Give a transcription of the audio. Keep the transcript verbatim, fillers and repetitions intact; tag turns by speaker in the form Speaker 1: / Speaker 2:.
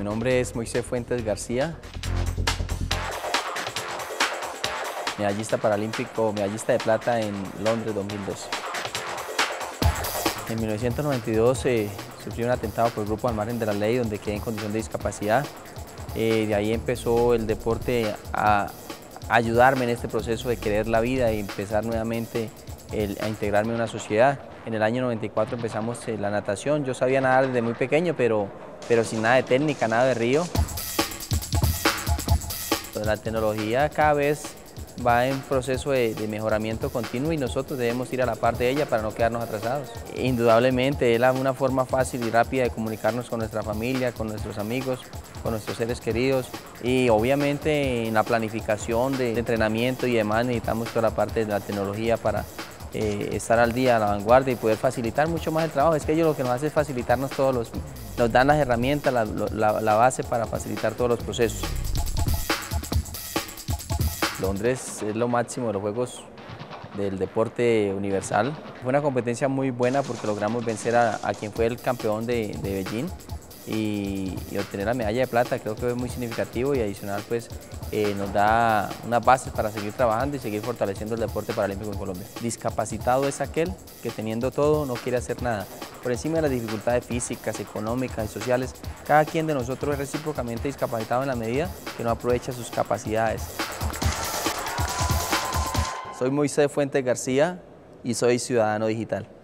Speaker 1: Mi nombre es Moisés Fuentes García, medallista paralímpico, medallista de plata en Londres dos mil doce. En mil novecientos noventa y dos eh, sufrí un atentado por el grupo al margen de la ley, donde quedé en condición de discapacidad. Eh, de ahí empezó el deporte a ayudarme en este proceso de querer la vida y empezar nuevamente el, a integrarme en una sociedad. En el año noventa y cuatro empezamos eh, la natación. Yo sabía nadar desde muy pequeño, pero, pero sin nada de técnica, nada de río. La tecnología cada vez va en proceso de, de mejoramiento continuo y nosotros debemos ir a la par de ella para no quedarnos atrasados. Indudablemente es una forma fácil y rápida de comunicarnos con nuestra familia, con nuestros amigos, con nuestros seres queridos, y obviamente en la planificación de entrenamiento y demás necesitamos toda la parte de la tecnología para eh, estar al día, a la vanguardia y poder facilitar mucho más el trabajo. Es que ellos lo que nos hace es facilitarnos todos los, nos dan las herramientas, la, la, la base para facilitar todos los procesos. Londres es lo máximo de los Juegos del deporte universal. Fue una competencia muy buena porque logramos vencer a, a quien fue el campeón de, de Beijing y, y obtener la medalla de plata. Creo que es muy significativo y adicional pues eh, nos da unas bases para seguir trabajando y seguir fortaleciendo el deporte paralímpico en Colombia. Discapacitado es aquel que teniendo todo no quiere hacer nada. Por encima de las dificultades físicas, económicas y sociales, cada quien de nosotros es recíprocamente discapacitado en la medida que no aprovecha sus capacidades. Soy Moisés Fuentes García y soy ciudadano digital.